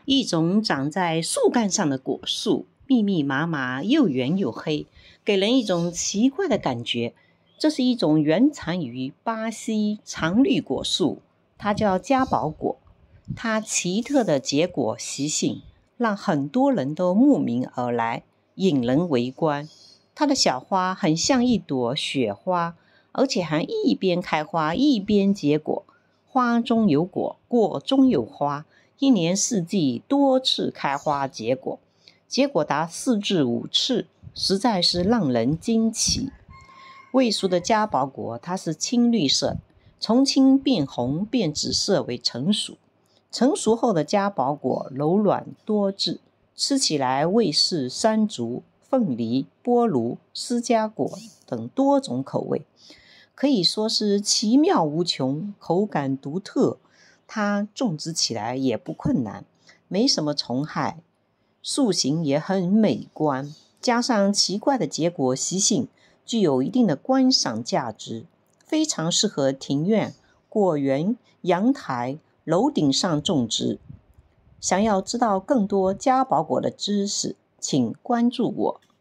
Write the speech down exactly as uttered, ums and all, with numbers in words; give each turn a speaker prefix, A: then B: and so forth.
A: 一种长在树干上的果树，密密麻麻，又圆又黑，给人一种奇怪的感觉。这是一种原产于巴西常绿果树，它叫嘉宝果。它奇特的结果习性让很多人都慕名而来，引人围观。它的小花很像一朵雪花，而且还一边开花一边结果，花中有果，果中有花，一年四季多次开花结果，结果达四至五次，实在是让人惊奇。未熟的嘉宝果它是青绿色，从青变红变紫色为成熟。成熟后的嘉宝果柔软多汁，吃起来味是山竹、凤梨、菠萝、释迦果等多种口味，可以说是奇妙无穷，口感独特。它种植起来也不困难，没什么虫害，树形也很美观，加上奇怪的结果习性，具有一定的观赏价值，非常适合庭院、果园、阳台、楼顶上种植。想要知道更多嘉宝果的知识，请关注我。